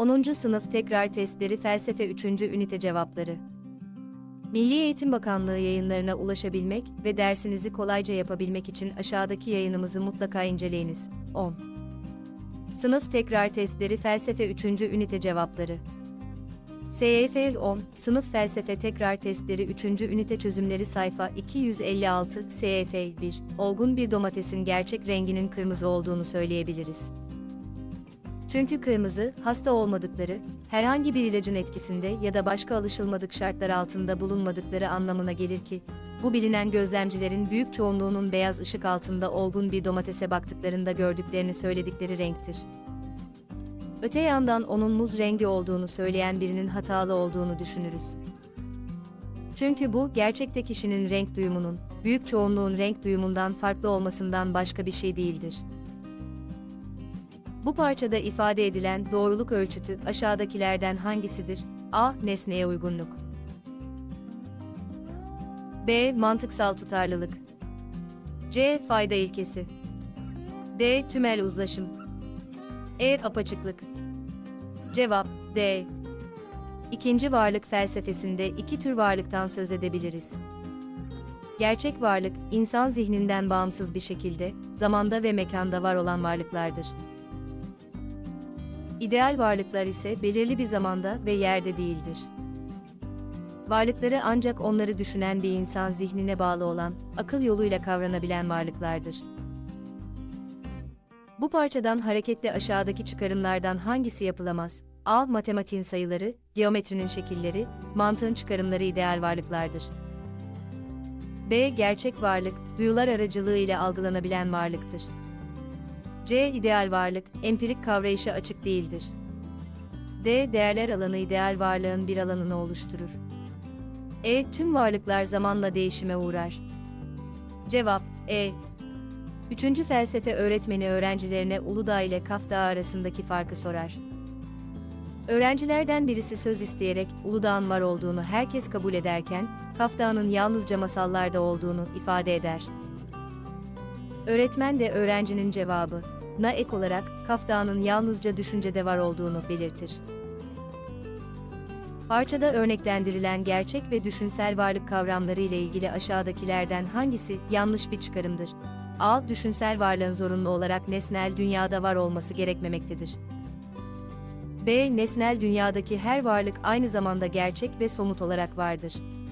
10. Sınıf Tekrar Testleri Felsefe 3. Ünite Cevapları. Milli Eğitim Bakanlığı yayınlarına ulaşabilmek ve dersinizi kolayca yapabilmek için aşağıdaki yayınımızı mutlaka inceleyiniz. 10. Sınıf Tekrar Testleri Felsefe 3. Ünite Cevapları. SYF 10, Sınıf Felsefe Tekrar Testleri 3. Ünite Çözümleri sayfa 256, SYF 1, olgun bir domatesin gerçek renginin kırmızı olduğunu söyleyebiliriz. Çünkü kırmızı, hasta olmadıkları, herhangi bir ilacın etkisinde ya da başka alışılmadık şartlar altında bulunmadıkları anlamına gelir ki, bu bilinen gözlemcilerin büyük çoğunluğunun beyaz ışık altında olgun bir domatese baktıklarında gördüklerini söyledikleri renktir. Öte yandan onun muz rengi olduğunu söyleyen birinin hatalı olduğunu düşünürüz. Çünkü bu, gerçekte kişinin renk duyumunun, büyük çoğunluğun renk duyumundan farklı olmasından başka bir şey değildir. Bu parçada ifade edilen doğruluk ölçütü aşağıdakilerden hangisidir? A. Nesneye uygunluk. B. Mantıksal tutarlılık. C. Fayda ilkesi. D. Tümel uzlaşım. E. Apaçıklık. Cevap D. İkinci varlık felsefesinde iki tür varlıktan söz edebiliriz. Gerçek varlık, insan zihninden bağımsız bir şekilde, zamanda ve mekanda var olan varlıklardır. İdeal varlıklar ise belirli bir zamanda ve yerde değildir. Varlıkları ancak onları düşünen bir insan zihnine bağlı olan, akıl yoluyla kavranabilen varlıklardır. Bu parçadan hareketle aşağıdaki çıkarımlardan hangisi yapılamaz? A. Matematiğin sayıları, geometrinin şekilleri, mantığın çıkarımları ideal varlıklardır. B. Gerçek varlık, duyular aracılığı ile algılanabilen varlıktır. C. İdeal varlık, empirik kavrayışa açık değildir. D. Değerler alanı ideal varlığın bir alanını oluşturur. E. Tüm varlıklar zamanla değişime uğrar. Cevap E. 3. felsefe öğretmeni öğrencilerine Uludağ ile Kaf Dağı arasındaki farkı sorar. Öğrencilerden birisi söz isteyerek Uludağ'ın var olduğunu herkes kabul ederken, Kaf Dağı'nın yalnızca masallarda olduğunu ifade eder. Öğretmen de öğrencinin cevabına ek olarak Kaf Dağı'nın yalnızca düşüncede var olduğunu belirtir. Parçada örneklendirilen gerçek ve düşünsel varlık kavramları ile ilgili aşağıdakilerden hangisi yanlış bir çıkarımdır? A. Düşünsel varlığın zorunlu olarak nesnel dünyada var olması gerekmemektedir. B. Nesnel dünyadaki her varlık aynı zamanda gerçek ve somut olarak vardır.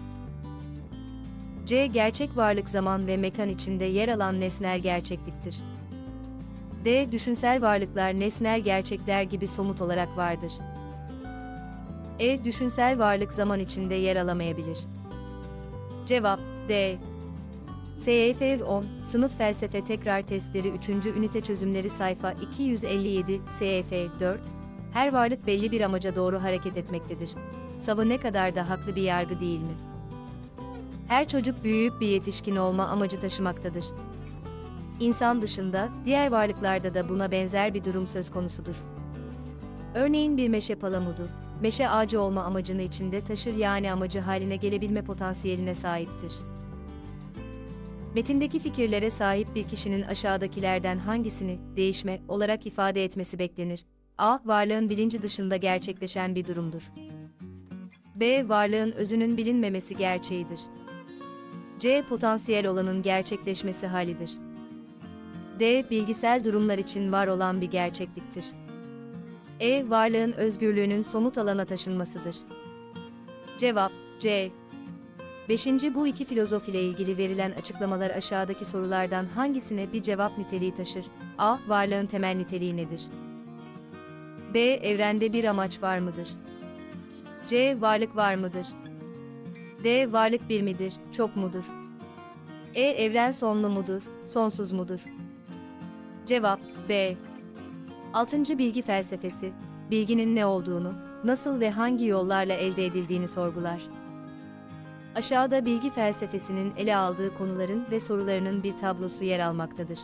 C. Gerçek varlık zaman ve mekan içinde yer alan nesnel gerçekliktir. D. Düşünsel varlıklar nesnel gerçekler gibi somut olarak vardır. E. Düşünsel varlık zaman içinde yer alamayabilir. Cevap D. SYF 10, Sınıf Felsefe Tekrar Testleri 3. Ünite Çözümleri sayfa 257, SYF 4, her varlık belli bir amaca doğru hareket etmektedir. Savı ne kadar da haklı bir yargı değil mi? Her çocuk büyüyüp bir yetişkin olma amacı taşımaktadır. İnsan dışında, diğer varlıklarda da buna benzer bir durum söz konusudur. Örneğin bir meşe palamudu, meşe ağacı olma amacını içinde taşır yani amacı haline gelebilme potansiyeline sahiptir. Metindeki fikirlere sahip bir kişinin aşağıdakilerden hangisini, değişme, olarak ifade etmesi beklenir? A. Varlığın bilinci dışında gerçekleşen bir durumdur. B. Varlığın özünün bilinmemesi gerçeğidir. C. Potansiyel olanın gerçekleşmesi halidir. D. Bilgisel durumlar için var olan bir gerçekliktir. E. Varlığın özgürlüğünün somut alana taşınmasıdır. Cevap C. 5. Bu iki filozof ile ilgili verilen açıklamalar aşağıdaki sorulardan hangisine bir cevap niteliği taşır? A. Varlığın temel niteliği nedir? B. Evrende bir amaç var mıdır? C. Varlık var mıdır? D. Varlık bir midir, çok mudur? E. Evren sonlu mudur, sonsuz mudur? Cevap B. 6. Bilgi felsefesi, bilginin ne olduğunu, nasıl ve hangi yollarla elde edildiğini sorgular. Aşağıda bilgi felsefesinin ele aldığı konuların ve sorularının bir tablosu yer almaktadır.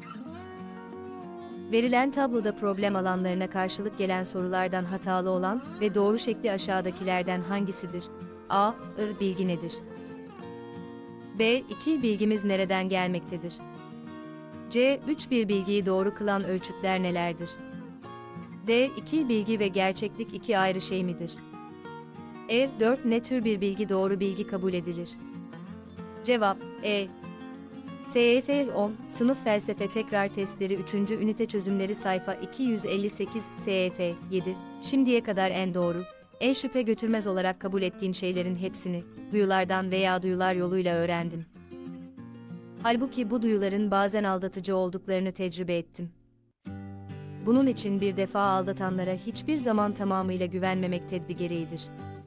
Verilen tabloda problem alanlarına karşılık gelen sorulardan hatalı olan ve doğru şekli aşağıdakilerden hangisidir? A. Bilgi nedir? B. 2. Bilgimiz nereden gelmektedir? C. 3. Bir bilgiyi doğru kılan ölçütler nelerdir? D. 2 bilgi ve gerçeklik iki ayrı şey midir? E. 4 ne tür bir bilgi doğru bilgi kabul edilir? Cevap E. SYF 10, Sınıf Felsefe Tekrar Testleri 3. Ünite Çözümleri sayfa 258 SYF 7, şimdiye kadar en doğru, en şüphe götürmez olarak kabul ettiğim şeylerin hepsini, duyulardan veya duyular yoluyla öğrendim. Halbuki bu duyuların bazen aldatıcı olduklarını tecrübe ettim. Bunun için bir defa aldatanlara hiçbir zaman tamamıyla güvenmemek tedbir gereğidir.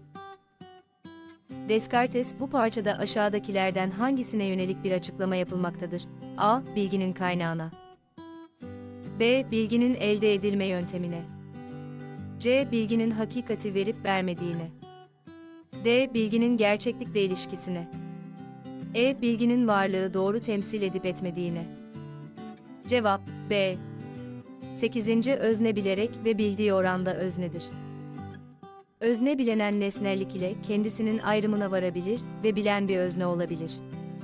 Descartes, bu parçada aşağıdakilerden hangisine yönelik bir açıklama yapılmaktadır? A. Bilginin kaynağına. B. Bilginin elde edilme yöntemine. C. Bilginin hakikati verip vermediğine. D. Bilginin gerçeklikle ilişkisine. E. Bilginin varlığı doğru temsil edip etmediğine. Cevap B. 8. Özne bilerek ve bildiği oranda öznedir. Özne bilenen nesnellik ile kendisinin ayrımına varabilir ve bilen bir özne olabilir.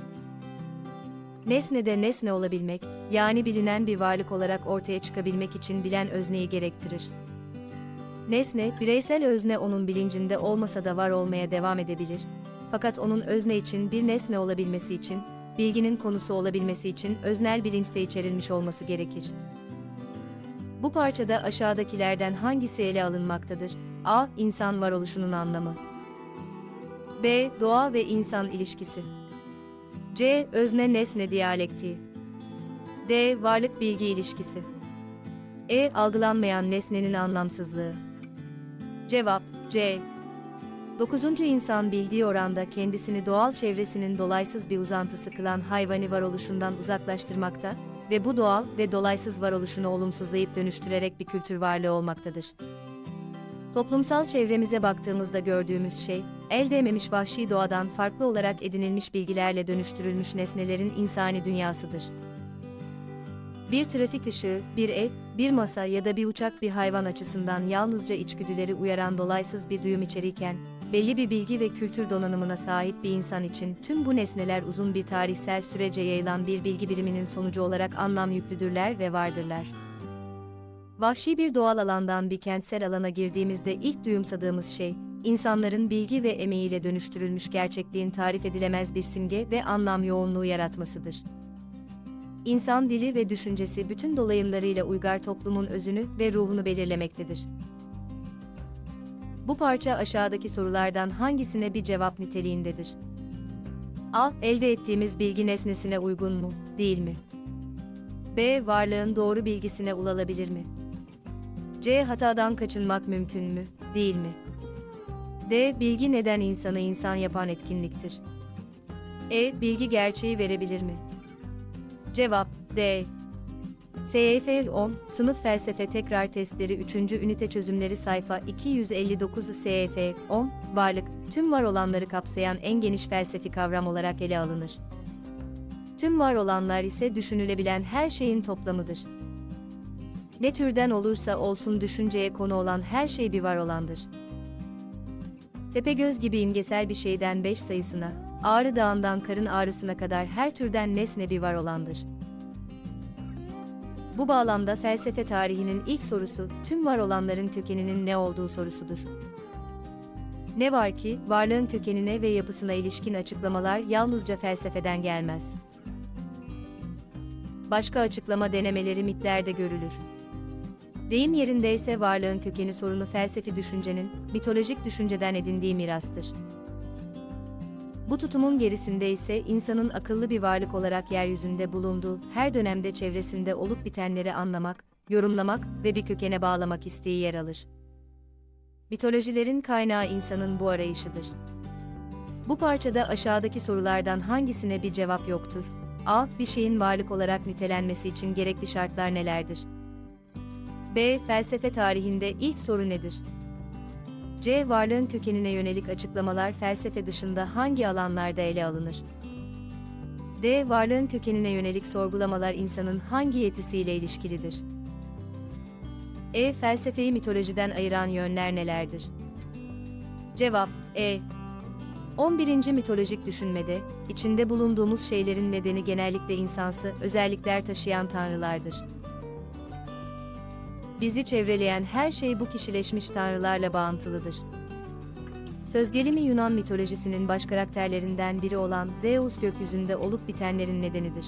Nesnede nesne olabilmek, yani bilinen bir varlık olarak ortaya çıkabilmek için bilen özneyi gerektirir. Nesne, bireysel özne onun bilincinde olmasa da var olmaya devam edebilir. Fakat onun özne için bir nesne olabilmesi için, bilginin konusu olabilmesi için öznel bilinçte içerilmiş olması gerekir. Bu parçada aşağıdakilerden hangisi ele alınmaktadır? A. İnsan varoluşunun anlamı. B. Doğa ve insan ilişkisi. C. Özne-nesne diyalektiği. D. Varlık-bilgi ilişkisi. E. Algılanmayan nesnenin anlamsızlığı. Cevap C. 9. İnsan bildiği oranda kendisini doğal çevresinin dolaysız bir uzantısı kılan hayvani varoluşundan uzaklaştırmakta ve bu doğal ve dolaysız varoluşunu olumsuzlayıp dönüştürerek bir kültür varlığı olmaktadır. Toplumsal çevremize baktığımızda gördüğümüz şey, el değmemiş vahşi doğadan farklı olarak edinilmiş bilgilerle dönüştürülmüş nesnelerin insani dünyasıdır. Bir trafik ışığı, bir ev, bir masa ya da bir uçak bir hayvan açısından yalnızca içgüdüleri uyaran dolaysız bir duyum içerirken, belli bir bilgi ve kültür donanımına sahip bir insan için tüm bu nesneler uzun bir tarihsel sürece yayılan bir bilgi biriminin sonucu olarak anlam yüklüdürler ve vardırlar. Vahşi bir doğal alandan bir kentsel alana girdiğimizde ilk duyumsadığımız şey, insanların bilgi ve emeğiyle dönüştürülmüş gerçekliğin tarif edilemez bir simge ve anlam yoğunluğu yaratmasıdır. İnsan dili ve düşüncesi bütün dolayımlarıyla uygar toplumun özünü ve ruhunu belirlemektedir. Bu parça aşağıdaki sorulardan hangisine bir cevap niteliğindedir? A. Elde ettiğimiz bilgi nesnesine uygun mu, değil mi? B. Varlığın doğru bilgisine ulaşılabilir mi? C. Hatadan kaçınmak mümkün mü, değil mi? D. Bilgi neden insanı insan yapan etkinliktir? E. Bilgi gerçeği verebilir mi? Cevap D. SYF 10, Sınıf Felsefe Tekrar Testleri 3. Ünite Çözümleri sayfa 259 SYF 10, varlık, tüm var olanları kapsayan en geniş felsefi kavram olarak ele alınır. Tüm var olanlar ise düşünülebilen her şeyin toplamıdır. Ne türden olursa olsun düşünceye konu olan her şey bir var olandır. Tepegöz gibi imgesel bir şeyden 5 sayısına, Ağrı Dağı'ndan karın ağrısına kadar her türden nesne bir var olandır. Bu bağlamda felsefe tarihinin ilk sorusu, tüm var olanların kökeninin ne olduğu sorusudur. Ne var ki, varlığın kökenine ve yapısına ilişkin açıklamalar yalnızca felsefeden gelmez. Başka açıklama denemeleri mitlerde görülür. Deyim yerindeyse varlığın kökeni sorunu felsefi düşüncenin, mitolojik düşünceden edindiği mirastır. Bu tutumun gerisinde ise insanın akıllı bir varlık olarak yeryüzünde bulunduğu her dönemde çevresinde olup bitenleri anlamak, yorumlamak ve bir kökene bağlamak isteği yer alır. Mitolojilerin kaynağı insanın bu arayışıdır. Bu parçada aşağıdaki sorulardan hangisine bir cevap yoktur? A. Bir şeyin varlık olarak nitelenmesi için gerekli şartlar nelerdir? B. Felsefe tarihinde ilk soru nedir? C. Varlığın kökenine yönelik açıklamalar felsefe dışında hangi alanlarda ele alınır? D. Varlığın kökenine yönelik sorgulamalar insanın hangi yetisiyle ilişkilidir? E. Felsefeyi mitolojiden ayıran yönler nelerdir? Cevap E. 11. Mitolojik düşünmede, içinde bulunduğumuz şeylerin nedeni genellikle insansı özellikler taşıyan tanrılardır. Bizi çevreleyen her şey bu kişileşmiş tanrılarla bağıntılıdır. Söz gelimi Yunan mitolojisinin baş karakterlerinden biri olan Zeus gökyüzünde olup bitenlerin nedenidir.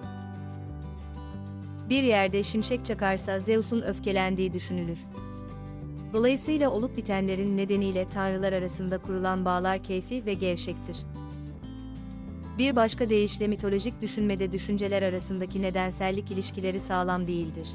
Bir yerde şimşek çakarsa Zeus'un öfkelendiği düşünülür. Dolayısıyla olup bitenlerin nedeniyle tanrılar arasında kurulan bağlar keyfi ve gevşektir. Bir başka deyişle mitolojik düşünmede düşünceler arasındaki nedensellik ilişkileri sağlam değildir.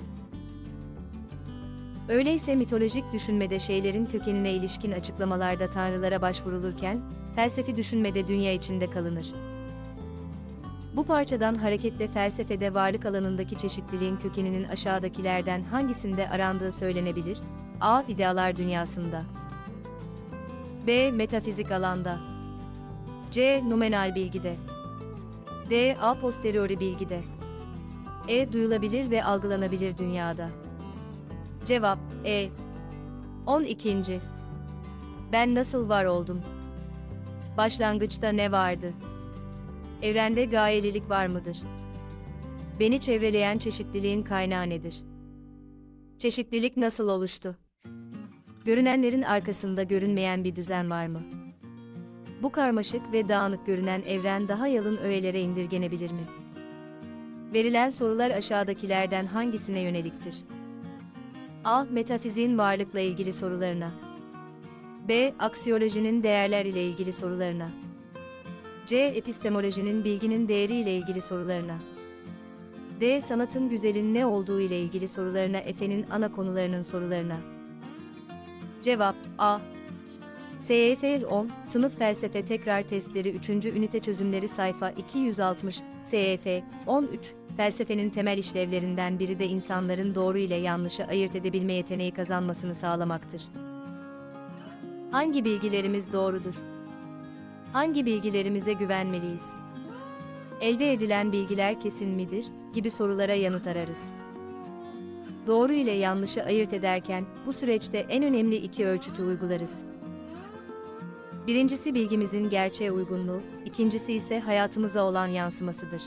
Öyleyse mitolojik düşünmede şeylerin kökenine ilişkin açıklamalarda tanrılara başvurulurken, felsefi düşünmede dünya içinde kalınır. Bu parçadan hareketle felsefede varlık alanındaki çeşitliliğin kökeninin aşağıdakilerden hangisinde arandığı söylenebilir? A. İdealar dünyasında. B. Metafizik alanda. C. Numenal bilgide. D. A posteriori bilgide. E. Duyulabilir ve algılanabilir dünyada. Cevap E. 12. Ben nasıl var oldum? Başlangıçta ne vardı? Evrende gayelilik var mıdır? Beni çevreleyen çeşitliliğin kaynağı nedir? Çeşitlilik nasıl oluştu? Görünenlerin arkasında görünmeyen bir düzen var mı? Bu karmaşık ve dağınık görünen evren daha yalın öğelere indirgenebilir mi? Verilen sorular aşağıdakilerden hangisine yöneliktir? A. Metafiziğin varlıkla ilgili sorularına. B. Aksiyolojinin değerler ile ilgili sorularına. C. Epistemolojinin bilginin değeri ile ilgili sorularına. D. Sanatın güzelin ne olduğu ile ilgili sorularına. Efe'nin ana konularının sorularına. Cevap A. SYF 10, Sınıf Felsefe Tekrar Testleri 3. Ünite Çözümleri sayfa 260, SYF 13, felsefenin temel işlevlerinden biri de insanların doğru ile yanlışı ayırt edebilme yeteneği kazanmasını sağlamaktır. Hangi bilgilerimiz doğrudur? Hangi bilgilerimize güvenmeliyiz? Elde edilen bilgiler kesin midir? Gibi sorulara yanıt ararız. Doğru ile yanlışı ayırt ederken, bu süreçte en önemli iki ölçütü uygularız. Birincisi bilgimizin gerçeğe uygunluğu, ikincisi ise hayatımıza olan yansımasıdır.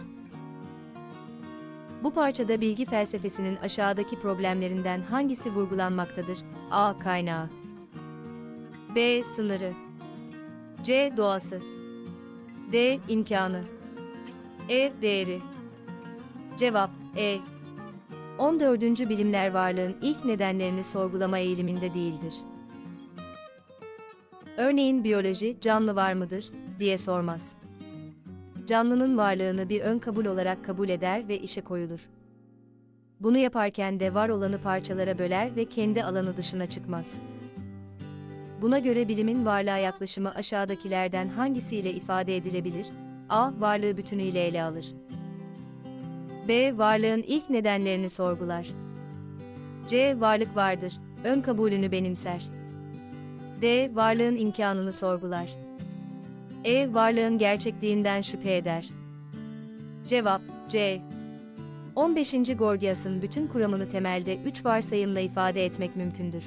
Bu parçada bilgi felsefesinin aşağıdaki problemlerinden hangisi vurgulanmaktadır? A. Kaynağı. B. Sınırı. C. Doğası. D. İmkanı. E. Değeri. Cevap E. 14. Bilimler varlığın ilk nedenlerini sorgulama eğiliminde değildir. Örneğin biyoloji, canlı var mıdır, diye sormaz. Canlının varlığını bir ön kabul olarak kabul eder ve işe koyulur. Bunu yaparken de var olanı parçalara böler ve kendi alanı dışına çıkmaz. Buna göre bilimin varlığa yaklaşımı aşağıdakilerden hangisiyle ifade edilebilir? A. Varlığı bütünüyle ele alır. B. Varlığın ilk nedenlerini sorgular. C. Varlık vardır, ön kabulünü benimser. D. Varlığın imkanını sorgular. E. Varlığın gerçekliğinden şüphe eder. Cevap C. 15. Gorgias'ın bütün kuramını temelde 3 varsayımla ifade etmek mümkündür.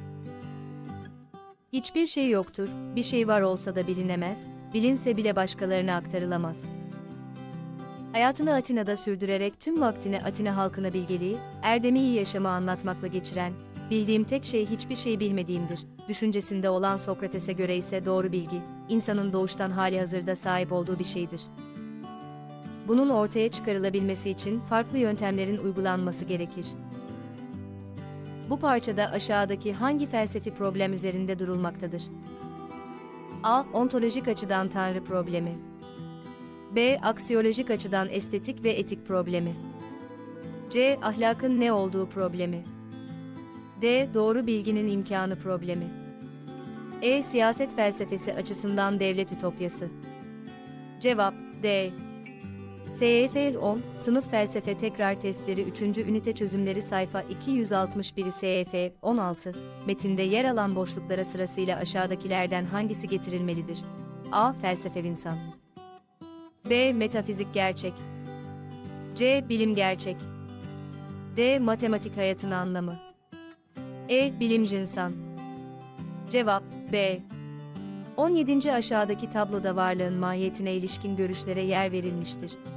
Hiçbir şey yoktur, bir şey var olsa da bilinemez, bilinse bile başkalarına aktarılamaz. Hayatını Atina'da sürdürerek tüm vaktini Atina halkına bilgeliği, erdemi iyi yaşamı anlatmakla geçiren, bildiğim tek şey hiçbir şey bilmediğimdir, düşüncesinde olan Sokrates'e göre ise doğru bilgi, insanın doğuştan halihazırda sahip olduğu bir şeydir. Bunun ortaya çıkarılabilmesi için farklı yöntemlerin uygulanması gerekir. Bu parçada aşağıdaki hangi felsefi problem üzerinde durulmaktadır? A. Ontolojik açıdan Tanrı problemi. B. Aksiyolojik açıdan estetik ve etik problemi. C. Ahlakın ne olduğu problemi. D. Doğru bilginin imkanı problemi. E. Siyaset felsefesi açısından devlet ütopyası. Cevap D. SYF 10, Sınıf Felsefe Tekrar Testleri 3. Ünite Çözümleri sayfa 261 SYF 16, metinde yer alan boşluklara sırasıyla aşağıdakilerden hangisi getirilmelidir? A. Felsefe insan. B. Metafizik gerçek. C. Bilim gerçek. D. Matematik hayatın anlamı. E. Bilimci insan. Cevap B. 17. Aşağıdaki tabloda varlığın mahiyetine ilişkin görüşlere yer verilmiştir.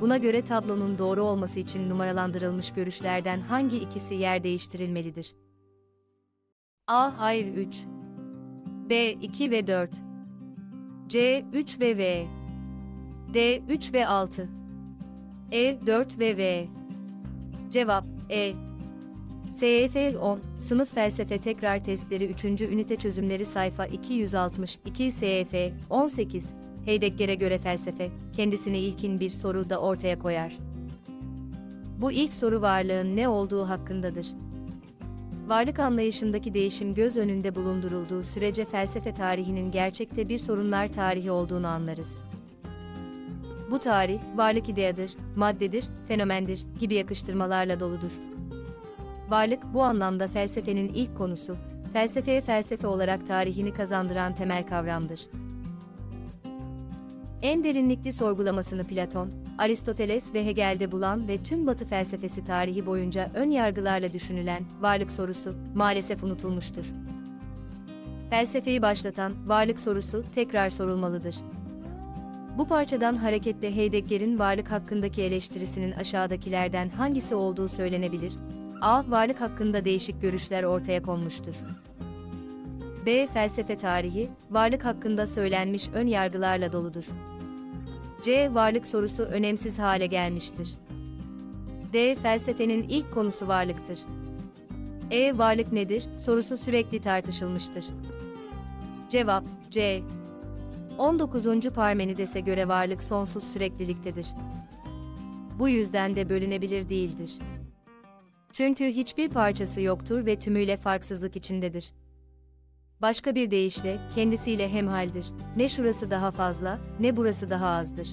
Buna göre tablonun doğru olması için numaralandırılmış görüşlerden hangi ikisi yer değiştirilmelidir? A. Hayır 3. B. 2 ve 4. C. 3 ve V. D. 3 ve 6. E. 4 ve V. Cevap E. SYF 10, Sınıf Felsefe Tekrar Testleri 3. Ünite Çözümleri sayfa 262 SYF 18, Heidegger'e göre felsefe, kendisini ilkin bir soruda ortaya koyar. Bu ilk soru varlığın ne olduğu hakkındadır. Varlık anlayışındaki değişim göz önünde bulundurulduğu sürece felsefe tarihinin gerçekte bir sorunlar tarihi olduğunu anlarız. Bu tarih, varlık ideyadır, maddedir, fenomendir gibi yakıştırmalarla doludur. Varlık bu anlamda felsefenin ilk konusu, felsefeye felsefe olarak tarihini kazandıran temel kavramdır. En derinlikli sorgulamasını Platon, Aristoteles ve Hegel'de bulan ve tüm Batı felsefesi tarihi boyunca ön yargılarla düşünülen varlık sorusu maalesef unutulmuştur. Felsefeyi başlatan varlık sorusu tekrar sorulmalıdır. Bu parçadan hareketle Heidegger'in varlık hakkındaki eleştirisinin aşağıdakilerden hangisi olduğu söylenebilir? A. Varlık hakkında değişik görüşler ortaya konmuştur. B. Felsefe tarihi, varlık hakkında söylenmiş ön yargılarla doludur. C. Varlık sorusu önemsiz hale gelmiştir. D. Felsefenin ilk konusu varlıktır. E. Varlık nedir sorusu sürekli tartışılmıştır. Cevap C. 19. Parmenides'e göre varlık sonsuz sürekliliktedir. Bu yüzden de bölünebilir değildir. Çünkü hiçbir parçası yoktur ve tümüyle farksızlık içindedir. Başka bir deyişle, kendisiyle hemhaldir. Ne şurası daha fazla, ne burası daha azdır.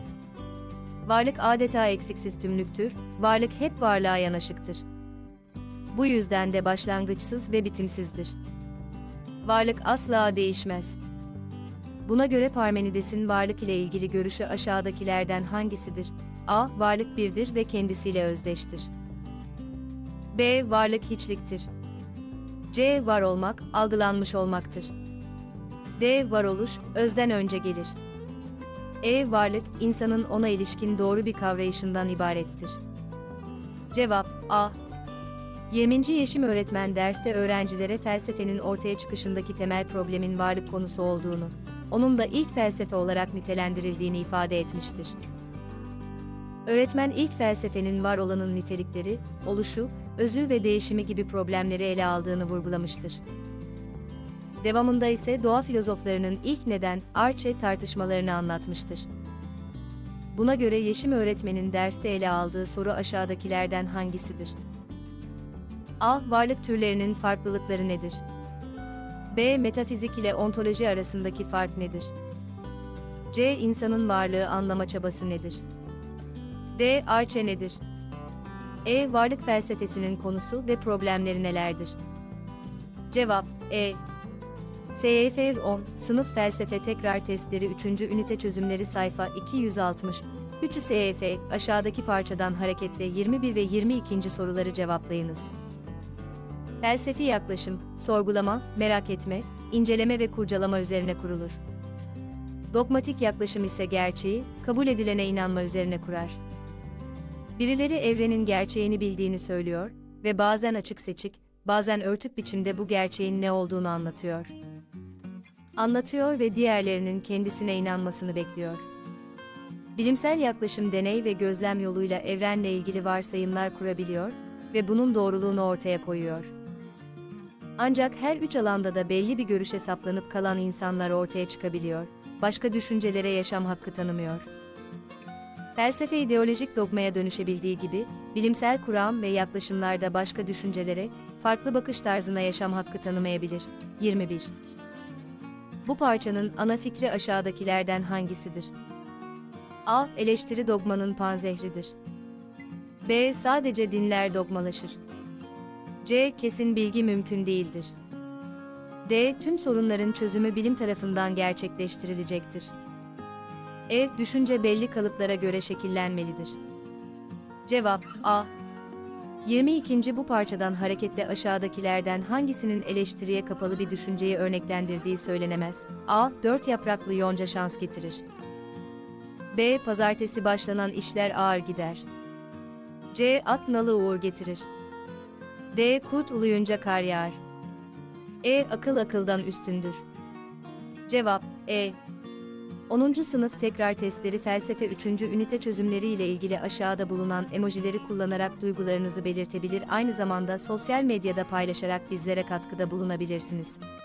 Varlık adeta eksiksiz tümlüktür, varlık hep varlığa yanaşıktır. Bu yüzden de başlangıçsız ve bitimsizdir. Varlık asla değişmez. Buna göre Parmenides'in varlık ile ilgili görüşü aşağıdakilerden hangisidir? A. Varlık birdir ve kendisiyle özdeştir. B. Varlık hiçliktir. C. Var olmak, algılanmış olmaktır. D. Varoluş, özden önce gelir. E. Varlık, insanın ona ilişkin doğru bir kavrayışından ibarettir. Cevap A. 20. Yeşim öğretmen derste öğrencilere felsefenin ortaya çıkışındaki temel problemin varlık konusu olduğunu, onun da ilk felsefe olarak nitelendirildiğini ifade etmiştir. Öğretmen ilk felsefenin var olanın nitelikleri, oluşu, özü ve değişimi gibi problemleri ele aldığını vurgulamıştır. Devamında ise doğa filozoflarının ilk neden, arche tartışmalarını anlatmıştır. Buna göre Yeşim öğretmenin derste ele aldığı soru aşağıdakilerden hangisidir? A. Varlık türlerinin farklılıkları nedir? B. Metafizik ile ontoloji arasındaki fark nedir? C. İnsanın varlığı anlama çabası nedir? D. Arche nedir? E. Varlık felsefesinin konusu ve problemleri nelerdir? Cevap E. SYF 10, Sınıf Felsefe Tekrar Testleri 3. Ünite Çözümleri sayfa 260. 3. SYF, aşağıdaki parçadan hareketle 21 ve 22. soruları cevaplayınız. Felsefi yaklaşım, sorgulama, merak etme, inceleme ve kurcalama üzerine kurulur. Dogmatik yaklaşım ise gerçeği, kabul edilene inanma üzerine kurar. Birileri evrenin gerçeğini bildiğini söylüyor ve bazen açık seçik, bazen örtük biçimde bu gerçeğin ne olduğunu anlatıyor. Anlatıyor ve diğerlerinin kendisine inanmasını bekliyor. Bilimsel yaklaşım deney ve gözlem yoluyla evrenle ilgili varsayımlar kurabiliyor ve bunun doğruluğunu ortaya koyuyor. Ancak her üç alanda da belli bir görüşe saplanıp kalan insanlar ortaya çıkabiliyor, başka düşüncelere yaşam hakkı tanımıyor. Felsefe ideolojik dogmaya dönüşebildiği gibi, bilimsel kuram ve yaklaşımlarda başka düşüncelere, farklı bakış tarzına yaşam hakkı tanımayabilir. 21. Bu parçanın ana fikri aşağıdakilerden hangisidir? A. Eleştiri dogmanın panzehridir. B. Sadece dinler dogmalaşır. C. Kesin bilgi mümkün değildir. D. Tüm sorunların çözümü bilim tarafından gerçekleştirilecektir. E. Düşünce belli kalıplara göre şekillenmelidir. Cevap A. 22. Bu parçadan hareketle aşağıdakilerden hangisinin eleştiriye kapalı bir düşünceyi örneklendirdiği söylenemez? A. 4 yapraklı yonca şans getirir. B. Pazartesi başlanan işler ağır gider. C. At nalı uğur getirir. D. Kurt uluyunca kar yağar. E. Akıl akıldan üstündür. Cevap E. 10. sınıf tekrar testleri felsefe 3. ünite çözümleri ile ilgili aşağıda bulunan emojileri kullanarak duygularınızı belirtebilir, aynı zamanda sosyal medyada paylaşarak bizlere katkıda bulunabilirsiniz.